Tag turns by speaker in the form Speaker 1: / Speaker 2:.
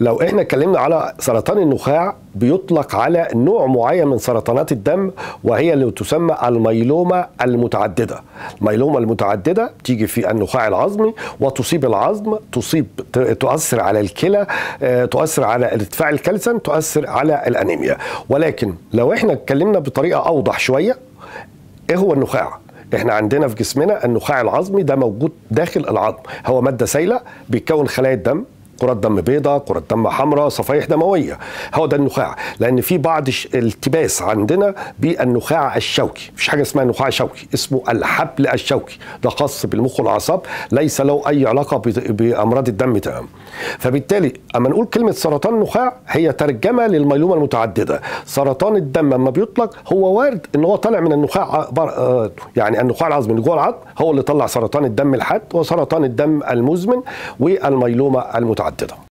Speaker 1: لو احنا اتكلمنا على سرطان النخاع بيطلق على نوع معين من سرطانات الدم، وهي اللي تسمى الميلوما المتعددة. الميلوما المتعددة تيجي في النخاع العظمي وتصيب العظم، تؤثر على الكلى، تؤثر على ارتفاع الكالسيوم، تؤثر على الأنيميا. ولكن لو احنا اتكلمنا بطريقة أوضح شوية، ايه هو النخاع؟ احنا عندنا في جسمنا النخاع العظمي ده موجود داخل العظم، هو مادة سائلة بيتكون خلايا الدم، كرات دم بيضاء، كرات دم حمراء، صفائح دمويه. هو ده النخاع. لان في بعض التباس عندنا بالنخاع الشوكي، مفيش حاجه اسمها نخاع شوكي، اسمه الحبل الشوكي، ده خاص بالمخ والاعصاب، ليس له اي علاقه بامراض الدم تمام. فبالتالي اما نقول كلمه سرطان نخاع هي ترجمه للميلومه المتعدده. سرطان الدم لما بيطلق هو وارد ان هو طالع من النخاع، يعني النخاع العظمي اللي جوه العظم هو اللي طلع سرطان الدم الحاد وسرطان الدم المزمن والميلومه المتعدده.